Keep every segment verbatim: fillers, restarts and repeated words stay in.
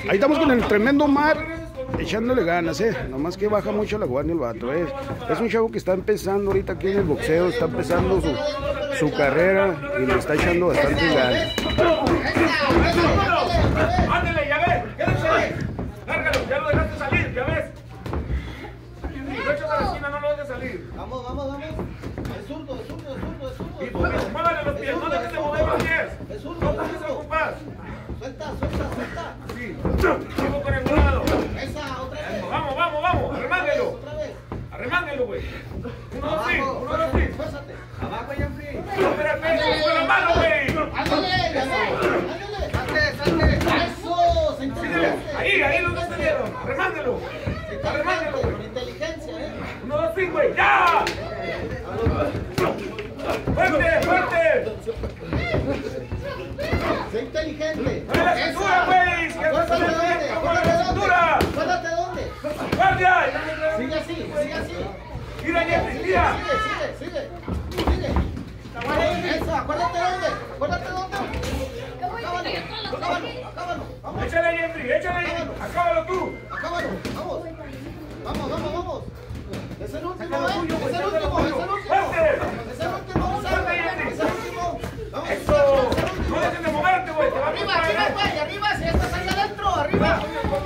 Ahí estamos con el tremendo Omar, echándole ganas, eh. Nomás que baja mucho la guardia el vato, eh. Es un chavo que está empezando ahorita aquí en el boxeo, está empezando su, su carrera y le está echando bastante ganas. Ándale, ya ves, quédate ahí. Lárgalo, ya lo dejaste salir, ya ves. Lo echas a la esquina, no lo dejes salir. Vamos, vamos, vamos. Es zurdo, es zurdo, es zurdo, es zurdo. Y pues, muévale los pies, no dejes de mover los pies. Es zurdo, No es dejes de zurdo. ocupar. Suelta, suelta, suelta. Sí, sigo con el lado. Esa, otra vez. Vamos, vamos, vamos, arremángelo. Otra vez. Arremángelo, güey. Uno, dos, sí, Abajo, uno, dos, sí. fuérzate. Abajo, Jeffrey. No, espérate, con la mano, güey. Ándale, ándale. Salte, salte. Eso, se Síguele. Ahí, ahí donde se dieron. Arremángelo. Arremángelo, Con güey. inteligencia, eh. Uno, dos, sí, güey. ¡Ya! ¡Fuerte, fuerte! Sé inteligente. ¡Dale la cintura, güey! ¡Que no Acuérdate se dónde, le como acuérdate la dónde. cintura! Acuérdate dónde. ¡Guardia! Sigue así, sigue así. ¡Tira, Jeffrey, tira! Sigue, sigue, sigue. Sigue. Eso, acuérdate dónde. Acuérdate dónde. Acábalo, acábalo, acábalo. Vamos, ¡Échale, Jeffrey! ¡Échale! ¡Acábalo tú! acábalo. Vamos. Vamos, vamos, vamos. Es el último, Saca lo ¿eh? tuyo, güey, Es el saca lo último, es el tuyo. último. ¡Fuerte! Es el último, ¡Fuerte, Jeffrey! es el último. Vamos, ¡Eso! es el último. ¡No dejes de moverte, güey! ¡Te va a Arriba, costar, arriba, ¿eh? güey, arriba, si estás ahí adentro, arriba.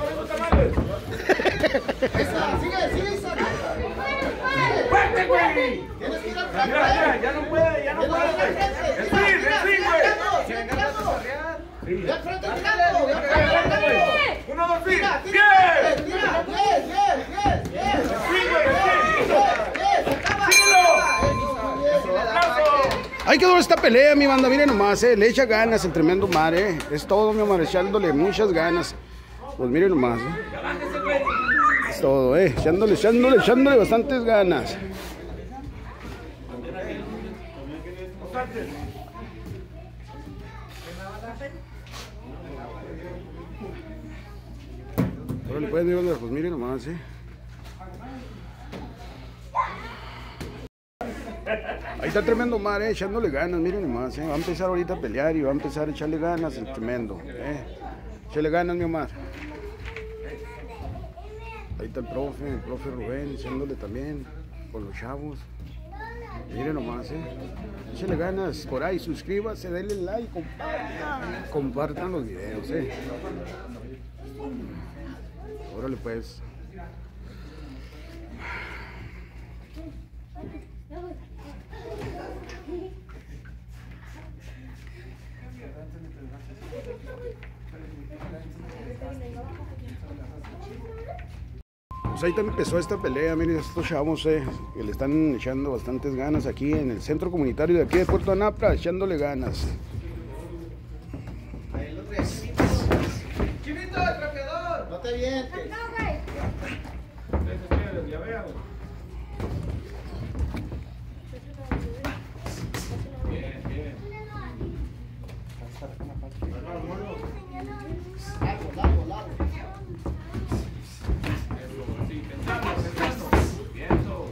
Esa, sigue, sigue, Isaac. ¡Fuerte, güey! Tienes que ir al Mira, frente. mira, ya no puede, ya no Tienes que ir puede, al güey. frente. ¡El swing, el swing, güey! Sigue tirando, sigue tirando. Ve al frente tirando, ve al Mira, frente mira, güey. tirando. ¡Uno, dos, sí! Tira, ¡Bien! tira, tira, bien, bien, bien, bien. ¡Sí, güey, sí! Bien, se acaba. ¡Síguelo! Eso, bien. ¡Aplauso! Ahí quedó esta pelea, mi banda, miren nomás, eh. Le echa ganas el tremendo Omar, eh. Es todo, mi Omar, echándole muchas ganas. Pues miren nomás, eh. Es todo, eh. Echándole, echándole, echándole bastantes ganas. Órale, pues, mi banda, pues miren nomás, eh. Ahí está el tremendo Omar, eh, echándole ganas, miren nomás, eh. Va a empezar ahorita a pelear y va a empezar a echarle ganas el tremendo, eh. Échale ganas, mi Omar. Ahí está el profe, el profe Rubén, echándole también con los chavos. Miren nomás, eh. Échale ganas por ahí, suscríbase, denle like, compartan, compartan los videos, eh. Órale pues. Pues ahí también empezó esta pelea, miren estos chavos, eh, que le están echando bastantes ganas aquí en el centro comunitario de aquí de Puerto Anapra, echándole ganas. Chivito, el trapeador. No te vientes. Ya veo. Bien, bien. Largo, largo, largo. Sí, pensando, pensando. Pienso.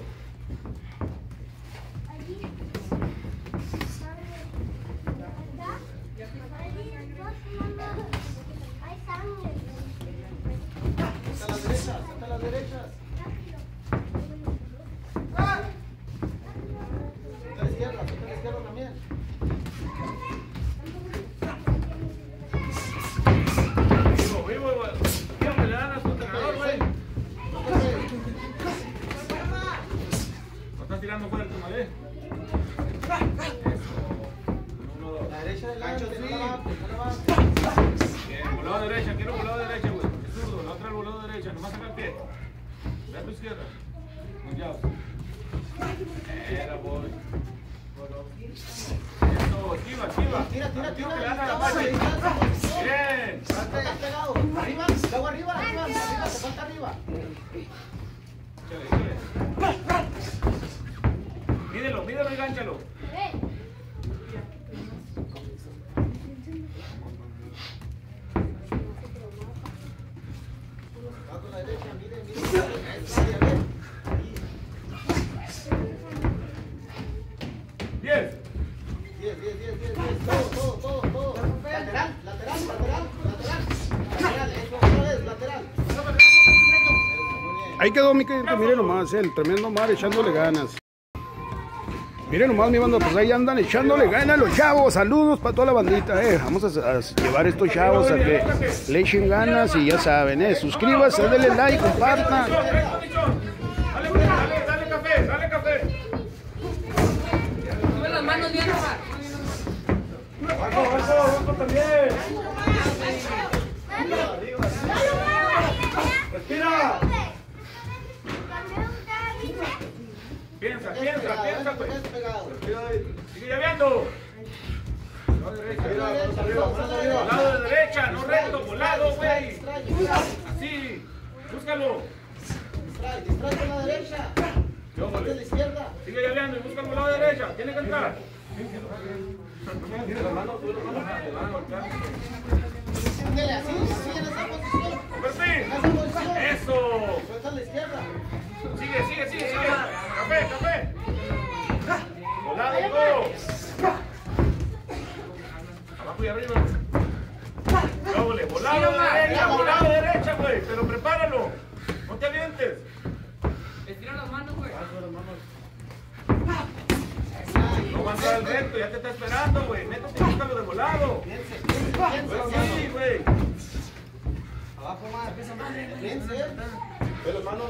Hasta las derechas, hasta las derechas. ¡Ah! Hasta la izquierda, hasta la izquierda también. Vivo, vivo, güey. Siempre le dan a su entrenador, güey. No estás tirando fuerte, ¿vale? La derecha del ancho, sí. No levantes. Bien, volado derecha, quiero volado derecha, güey. Es zurdo, la otra el volado derecha, nomás saca el pie. Ve a tu izquierda. Muy ya. Era, boy. Eso, esquiva, esquiva. Tira, tira, Quiero tira. que le haga la Distancia, pache. distancia. Bien. Está está pegado. Arriba, luego arriba, arriba, arriba, te falta arriba. Échale, échale. Mídelo, mídelo y gánchalo. Va con la derecha, mire, mire. Ahí, a ver. Diez. Diez, diez, diez, diez, diez. Todo, todo, todo, todo. Lateral, lateral, lateral, lateral. Lateral, eso. Ahí quedó mi cliente, miren nomás, el tremendo mar echándole ganas. Miren nomás mi banda, pues ahí andan echándole ganas los chavos. Saludos para toda la bandita, eh. Vamos a, a llevar estos chavos a que le echen ganas y ya saben, eh. Suscríbase, denle like, compartan. Dale, dale, dale café, dale café. Sube las manos bien, Omar. Bajo, bajo, bajo también. Respira. Piensa, piensa, piensa, pues. Sigue llaveando. Volado de derecha, no recto, volado, güey. Así, búscalo. Distrae, distrae con la derecha. Ponte a la izquierda. Sigue llaveando y busca el volado de derecha. Tiene que entrar. Ándale, así, así en esa posición. Perfil. En esa posición. Eso. Suelta a la izquierda. Sigue, sigue, sigue, sigue. Café, café. Volado y go. Abajo y arriba. Doble, volado de derecha, volado de derecha, güey. Pero prepáralo. No te avientes. Estira las manos, güey. No va a entrar el recto, ya te está esperando, güey. Métete y búscalo de volado. Piense, piense, piense. Sí, güey. Abajo más. Piense. Ve las manos.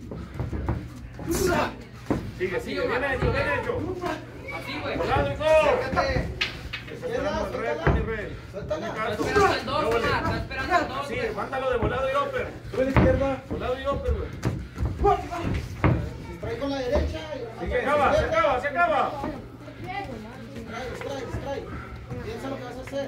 Sigue, sigue. Bien hecho, bien hecho. Así, güey. Volado y go. Acércate. Está esperando el recto, mi rey. Suéltala. Está esperando el dos, Omar. Está esperando el dos, Sí, güey. mándalo de volado y upper. Sube a la izquierda. Volado y upper, güey. Distrae con la derecha. y- Se acaba, se acaba, se acaba. Distrae, distrae, distrae. Piensa lo que vas a hacer.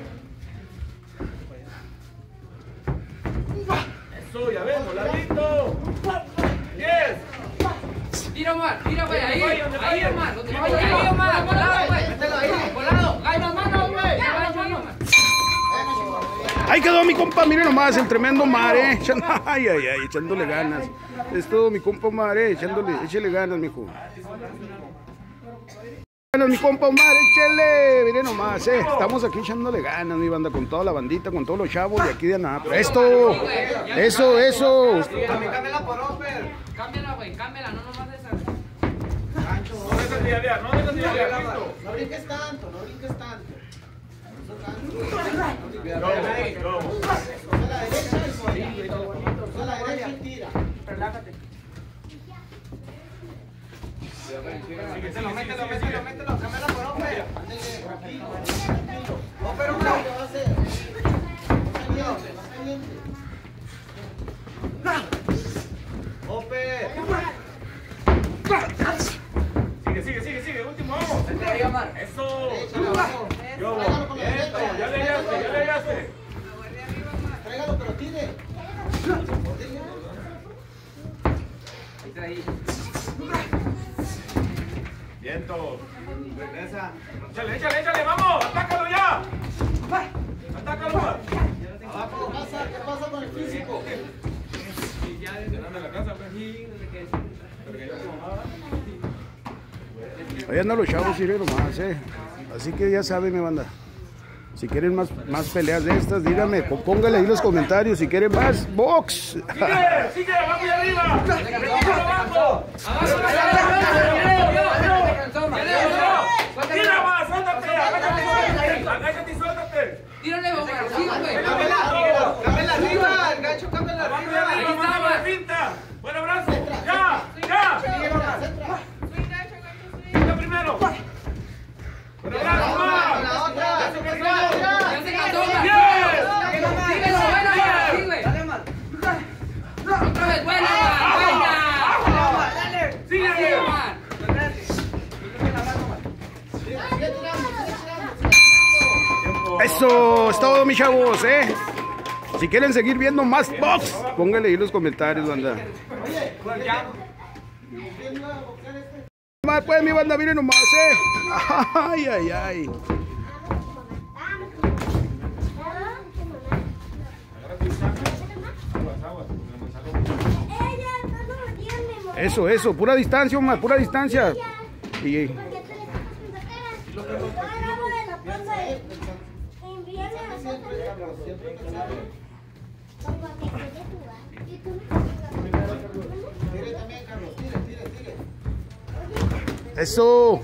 Eso, ya ves, voladito. diez. Tira, Omar. Tira, güey. Ahí. Ahí, donde Ahí, vaya. Omar. Donde vaya. Ahí, Omar. Volado, güey. Volado. Ahí las manos, güey. Ya, las manos, Omar. Ahí quedó mi compa, miren nomás, el tremendo mar, eh. Echando- Ay, ay, ay, echándole ganas. Es todo mi compa Omar, eh. Echándole, échele ganas, mijo. Ganas, mi compa Omar, échele. Miren nomás, eh. Estamos aquí echándole ganas, mi banda, con toda la bandita, con todos los chavos de aquí de Anápolis. Esto, eso, eso. Cámbiala por Oper. Cámbiala, güey. Cámbiala. No nomás esa. No dejes de llavear, no dejes de llavear, listo. No brinques tanto, no brinques tanto. Go, go. Usa la derecha y tira. Usa la derecha y tira. Mételo, mételo, mételo, mételo. Cámbiala por Oper. Ándale, tranquilo, tranquilo. Oper, Oper. ¿Qué va a hacer? Más caliente, más caliente. Oper. Sigue, sigue, sigue, sigue. Último, vamos. Eso. Échale abajo. Yo, Tráigalo con la eso, derecha. ya le hallaste, ya le hallaste. Tráigalo, pero tire. Viento. Échale, échale, échale, vamos. Atácalo ya. Atácalo más. Abajo, pasa, ¿qué pasa con el físico? Llenando la casa, pues. Ahí andan los chavos, miren nomás, eh. Así que ya saben, mi banda. Si quieren más, más peleas de estas, díganme, po- pónganle ahí en los comentarios si quieren más box. Sigue, sigue, abajo y arriba. Primero abajo. Tira más, suéltate. Agáchate, suéltate. Agáchate y suéltate. Tírale, Omar. Sí, güey. Cámbiala arriba, el gancho, cámbiala Abajo y arriba. arriba, mándalo de finta. Buen abrazo. Ya, ya. Centra. Finta primero. Buen abrazo, más. La otra. Ya se cansó. Ya se cansó, Omar. Yes. Síguelo, buena, Omar. Sí, güey. Otra vez, buena, Omar. Buena. Sigue. Sí, Omar. Sigue tirando, sigue tirando. Eso es todo, mis chavos, eh. Si quieren seguir viendo más box, pónganle ahí en los comentarios, banda. Oye, ¿quién iba a boxear este? Más pues, mi banda, miren nomás, eh. Ay, ay, ay. Eso, eso, pura distancia, Omar, pura distancia. Y Siempre cansado. Eso.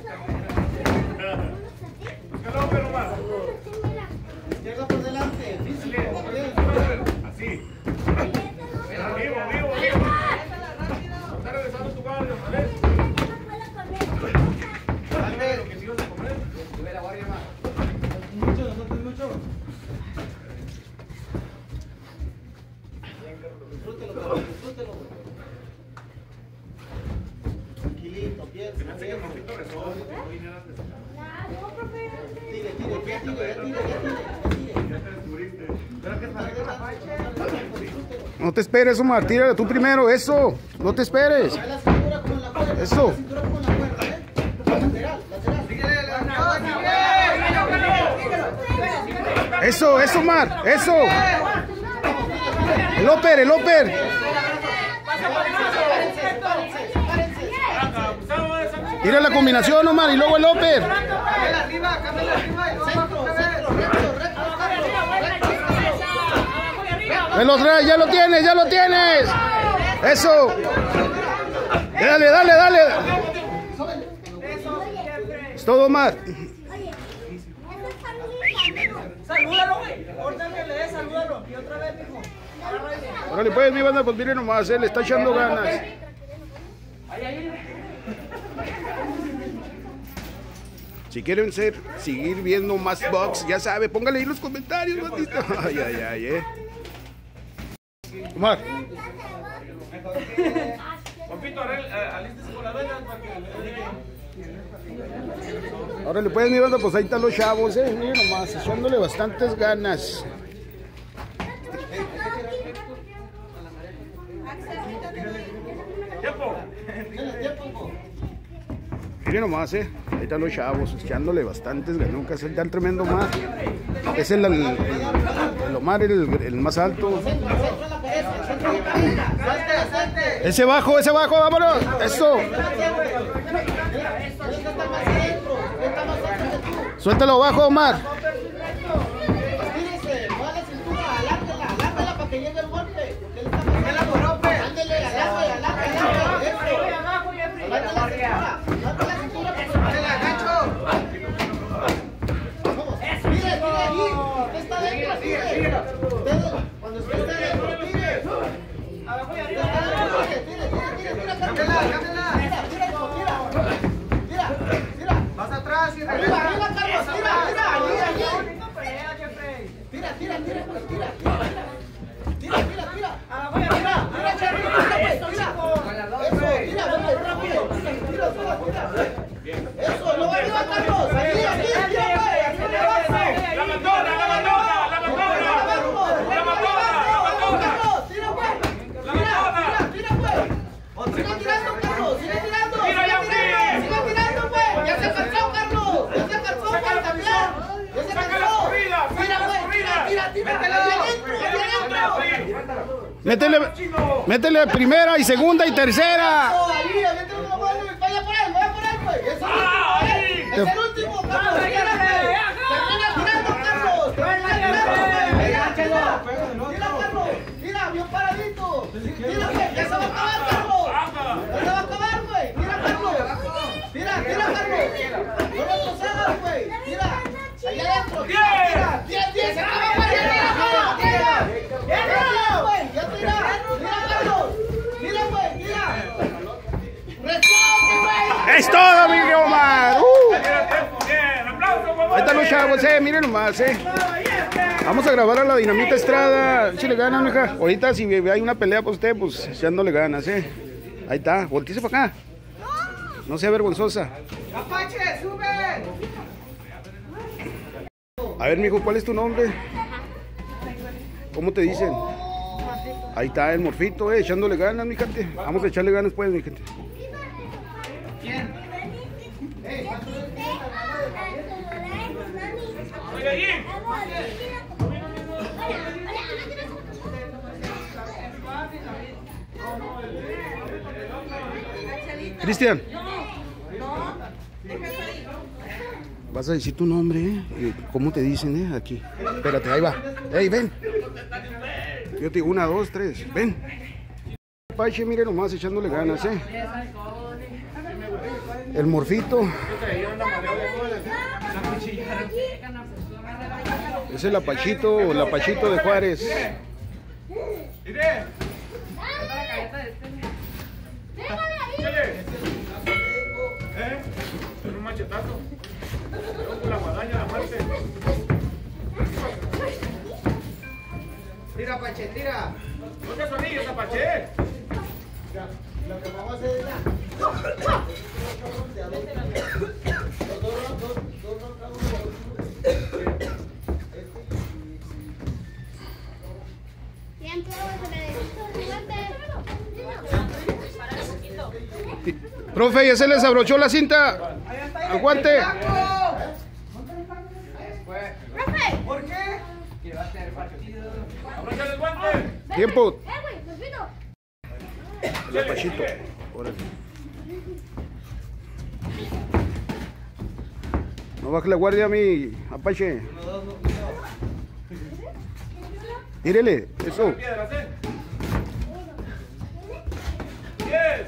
Izquierda por delante. Así. Vivo, vivo, vivo. Está regresando tu cardio, ¿vale? Lo que sigas a comer. Mucho, nosotros mucho. Disfrútelo, cabrón, disfrútelo. Tranquilito, piensa. Se me hace que el morfito rezó. Tire, tire, ya tire, ya tire, ya tire. Ya te descubriste. Pero que está No te esperes, Omar. Tírala tú primero. Eso. No te esperes. La cintura con la cuerda. Eso. La cintura con la cuerda, ¿eh? Lateral, lateral. Eso, eso, Omar. Eso. El upper, el upper. Tira la combinación, Omar, y luego el upper. Cámela arriba, cámela arriba y luego abajo. Me lo traes, ya lo tienes, ya lo tienes. Eso. Dale, dale, dale. Es todo, Omar. Salúdalo, güey. Órdenle, le dé, salúdalo. Y otra vez, mijo. Órale, pues, mi banda, pues miren nomás, él le está echando ganas. Si quieren ser, seguir viendo más box, ya sabe, póngale ahí en los comentarios, bandita. Ay, ay, ay, eh. Omar. Morfito, alístese con las velas para que le Órale, pues, mi banda, pues ahí están los chavos, eh. Miren nomás, echándole bastantes ganas. ¡Tiempo! Miren nomás, eh. Ahí están los chavos, echándole bastantes ganucas. Ahí está el tremendo Omar. Es el, el, el, el Omar, el, el más alto. Ese bajo, ese bajo, vámonos. Eso. Suéltalo bajo, Omar. Tírese, mueve la cintura, alárgala, alárgala para que llegue el golpe. Ándele, alárgala, alárgala, eso. Alárgala la cintura, alárgala la cintura para que se la gancho. Vamos, tire, tire ahí. Usted está dentro, tire. Cuando usted esté dentro, tire. Abajo y arriba. Tire, tire, tire, tire. Cámela, cámela. Tira, tira, tira. Tira, tira. Vas atrás y arriba, arriba, Carlos, tira, tira, allí, allí. Tira, tira, tira, pues, tira, tira, tira. Tira, tira, tira. Abajo y arriba. Tira, Cherry, tira, pues, tira. Eso, tira, vete, rápido. Tira, tira, tira. Eso, no va arriba, Carlos. Allí, allí, tira, pues, arriba, abajo. ¡La matona, la matona, la matona! ¡La matona, la matona! Carlos, tira, pues. Tira, tira, tira, pues. Sigue tirando, Carlos, sigue tirando. Tira, ya, Sigue tirando, sigue tirando, pues. Ya se cansó, Carlos. Ya se cansó, para cambiar. Ya se ¡Saca la cansó. corrida! Tira, pues, tira, tira, tira. Allá adentro, allá adentro. Métele, métele primera y segunda y tercera. Ahí, aviéntale una bola, vaya por él, vaya por él, güey. Es el Ah, último, ahí. eh. Es el último, Carlos. Tira, güey. Termina tirando, Carlos. Termina tirando, güey. Tira, tira. Tira, Carlos. Tira, bien paradito. Tira, güey. Ya se va a acabar, Carlos. Ya se va a acabar, güey. Tira, Carlos. Tira, tira, Carlos. No lo trocedas, güey. Tira. Allá adentro. Tira, tira. Tira, tira. Se acaba, güey. Tira, Carlos. Tira. Tira, güey. Ya tira. Tira, Carlos. Tira, güey. Tira. ¡Resuelve, güey! Es todo, mi Omar. Uh. Bien, aplauso, por favor. Ahí están los chavos, eh. Miren nomás, eh. Vamos a grabar a la Dinamita Estrada. Si le ganas, mija. Ahorita si hay una pelea para usted, pues echándole ganas, eh. Ahí está. Voltíese para acá. No sea vergonzosa. ¡Apache, sube! A ver, mijo, ¿cuál es tu nombre? ¿Cómo te dicen? Ahí está el Morfito, eh, echándole ganas, mi gente. Vamos a echarle ganas, pues, mi gente. Oye, allí. Cristian. Vas a decir tu nombre, ¿eh? ¿Cómo te dicen, eh? Aquí. Espérate, ahí va. Ey, ven. Yo te digo, una, dos, tres. Ven. Pache, mire nomás, echándole ganas, ¿eh? El Morfito. Es el Apachito, el Apachito de Juárez. Mire. ¿Eh? Con un machetazo. Con la guadaña, la muerte. Tira, Pache, tira. No te sonríes, Apache. Lo que vamos a hacer es ya. Tiempo, se me Profe, ya se les abrochó la cinta. Aguante. ¡Profe! ¿Por qué? Que va a ser partido. Abróchale el guante. Tiempo. ¡Eh, güey! ¡Morfito! El Apachito. Órale. No baje la guardia, mi Apache. Tírele, eso. Piedras, ¿eh? Diez.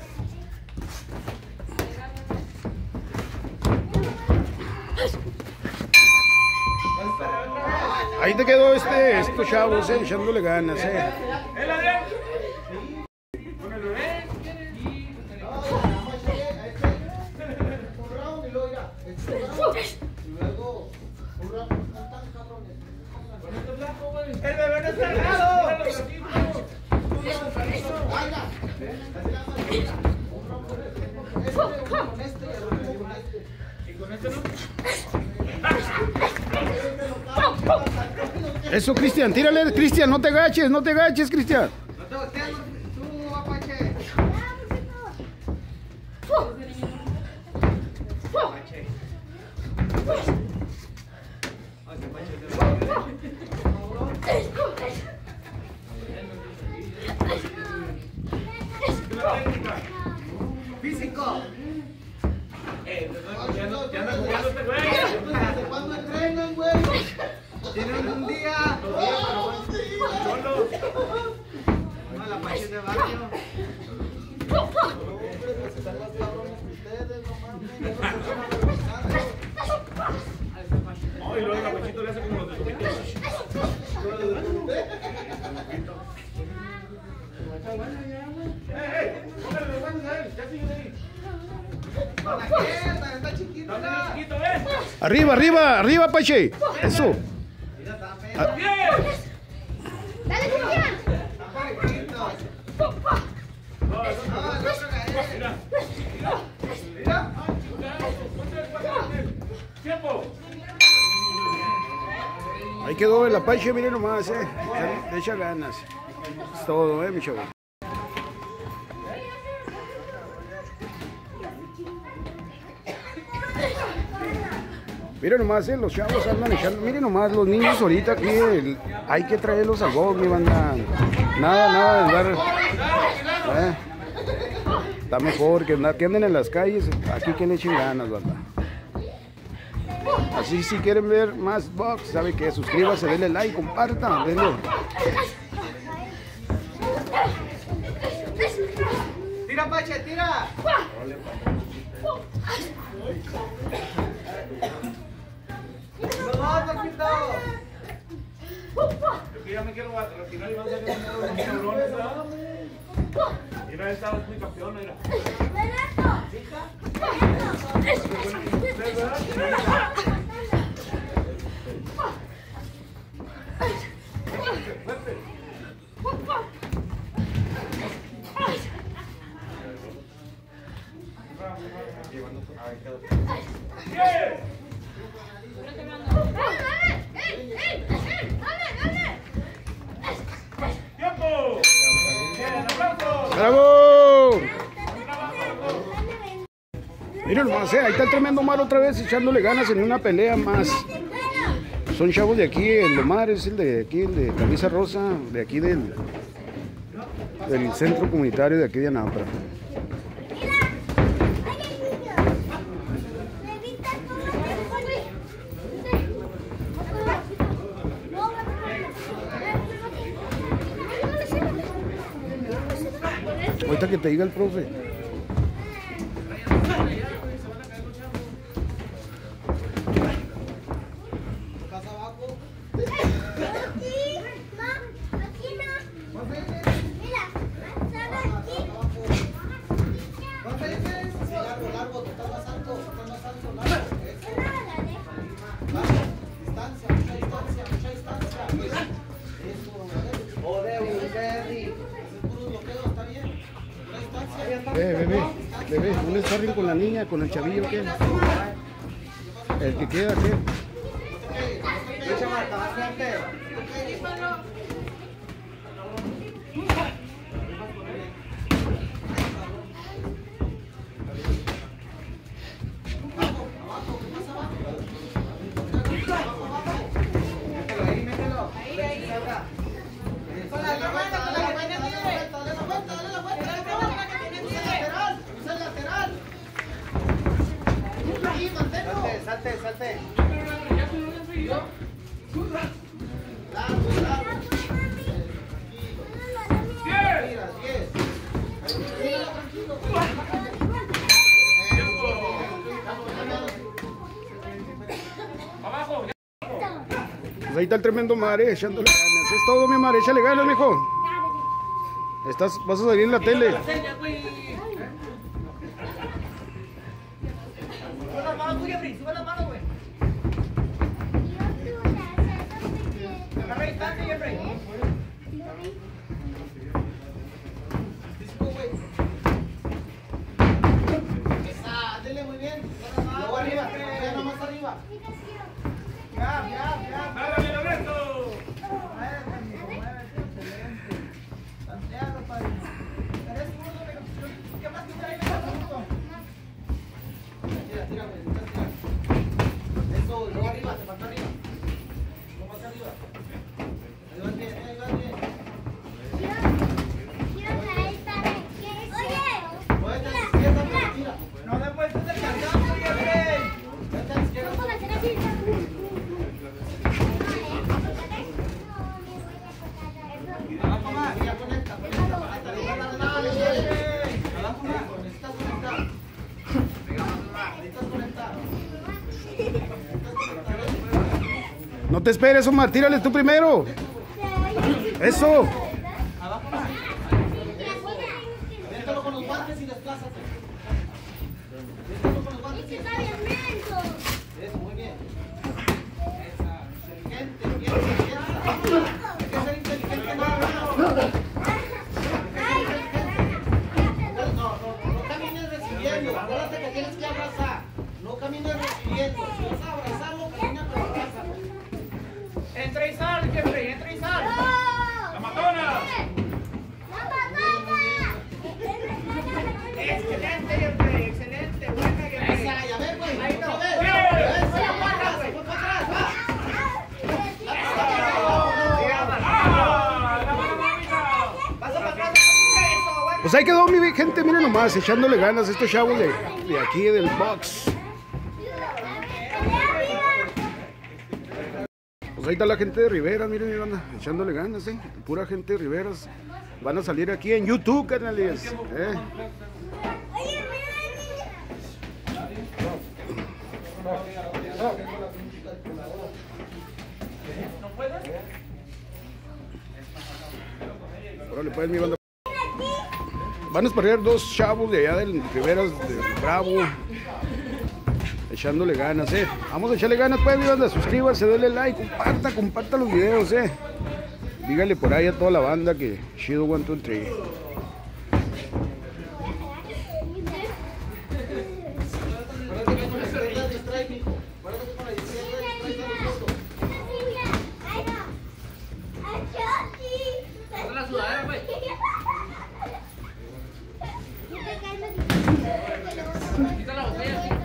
Ahí te quedó este, estos chavos, eh, echándole ganas, eh. ¿El Adrián? ¿Con el bebé? Un round y luego ya. Y luego un round. Están cabrones. El bebé no está cargado. Venga. Un round con este, con este y el otro con este. ¿Y con este no? Eso, Cristian, tírale, Cristian, no te agaches, no te agaches, Cristian. No te voltees, tú, Apache. Físico. Eh, ya anda jugando este güey. ¿Desde cuándo entrenan, güey? Tienen un día. Cholo. No, la Apache de barrio. Hombre, pues están más cabrones que ustedes, no mames. No, y luego el Apachito le hace como los de los ¡Eh, eh! ¡Póngale los guantes a él! ¡Ya sigue de ahí! ¿Para qué? Está chiquito. ¡Está muy chiquito, eh! Arriba, arriba, arriba, Apache. Eso. Mira, está feo. ¡Diez! ¡Dale, Cristian! Está parejito. No, el otro. No, el otro cae. Mira. Mira. ¡Tiempo! Ahí quedó el Apache, miren nomás, eh. Le echa ganas. Es todo, eh, mi chavo. Miren nomás, eh, los chavos andan echando. Miren nomás, los niños ahorita aquí, el- hay que traerlos al box, mi banda. Nada, nada de andar. eh. Está mejor que, andar, que anden en las calles. Aquí que le echen ganas, banda. Así, si quieren ver más box, sabe que suscríbase, denle like, compartan, denle. Tira, Pache, tira. Los dos, Paquito. Yo que ya me quiero retirar y van a salir unos cabrones, ¿verdad? Mira, esta es muy campeona, mira. ¡Diez! ¡Tiempo! ¡Bien, aplausos! ¡Bravo! Miren nomás, eh, ahí está el tremendo Omar otra vez echándole ganas en una pelea más. Son chavos de aquí, el Omar es el de aquí, el de camisa rosa, de aquí del, del centro comunitario de aquí de Anapra. Ahorita que te diga el profe. Bebé, un sparring con la niña, con el chavillo, ¿qué? El que queda, ¿qué? Leche Marta, más fuerte. Salte, salte. Pues ahí está el tremendo Mare, echándole ganas. Es todo, mi Mare, échale ganas, mijo. Estás, vas a salir en la tele. Sube la mano tuya, Fri, sube la mano, güey. Agarra distancia, Jeffrey. Esa, dele muy bien. Luego arriba, ya nomás arriba. Ya, ya, ya. ¡Dale, Loreto! Santiago, padrino. Eres zurdo, pero ¿qué más quieres ahí? Tira, tira, güey. Tira. Eso, luego arriba, te falta arriba. Luego más arriba. Ahí vas bien, ahí vas bien. Muévete a la izquierda, pero tira. No le muestres el cansancio, Jeffrey. Vete a la izquierda. Abajo más, ya conecta, conecta. Dale, Jeffrey. Abajo más, necesitas conectar. Necesitas conectar. No te esperes, Omar, tírale tú primero. Eso. Abajo más. Mételo con los guantes y desplázate. Mételo con los guantes y desplázate. Eso, muy bien. Inteligente, piensa, piensa. Hay que ser inteligente, no, no, no. No, no, no camines recibiendo. Acuérdate que tienes que abrazar. No camines recibiendo. Si vas a abrazarlo, camina pero abrázalo. Entra y sal, Jeffrey, entra y sal. ¡La matona! Excelente, Jeffrey, excelente. Buena, Jeffrey. Esa, ya ves, güey. Ahí no. Esa, para atrás, güey. Para atrás, va. Pasa para atrás. Eso, bueno. Pues ahí quedó, mi gente, miren nomás, echándole ganas a estos chavos de, de aquí del box. Pues ahí está la gente de Riveras, miren, miren, anda, echándole ganas, eh. Pura gente de Riveras. Van a salir aquí en YouTube, canales. Eh. Órale, pues, mi banda. Van a esperar dos chavos de allá del Riveras, de Bravo. Echándole ganas, eh. Vamos a echarle ganas, pues, mi banda. Suscríbase, denle like, comparta, comparta los videos, eh. Dígale por ahí a toda la banda que chido one, two, three. Acuérdate que con la izquierda distrae, mijo. Acuérdate que con la izquierda distrae a los otros. La sudadera, pues. Quita la botella, sí.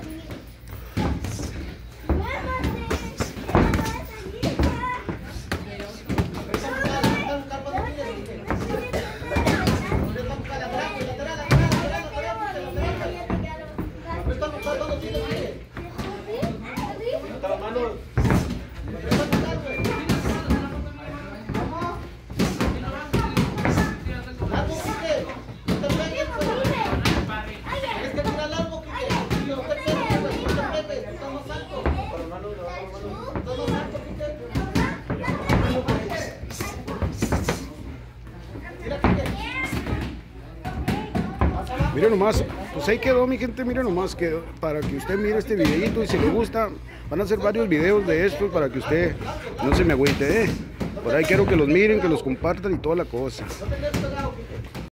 Miren nomás, pues ahí quedó, mi gente, miren nomás, que para que usted mire este videito y si le gusta, van a hacer varios videos de estos para que usted no se me agüite, eh. Por ahí quiero que los miren, que los compartan y toda la cosa.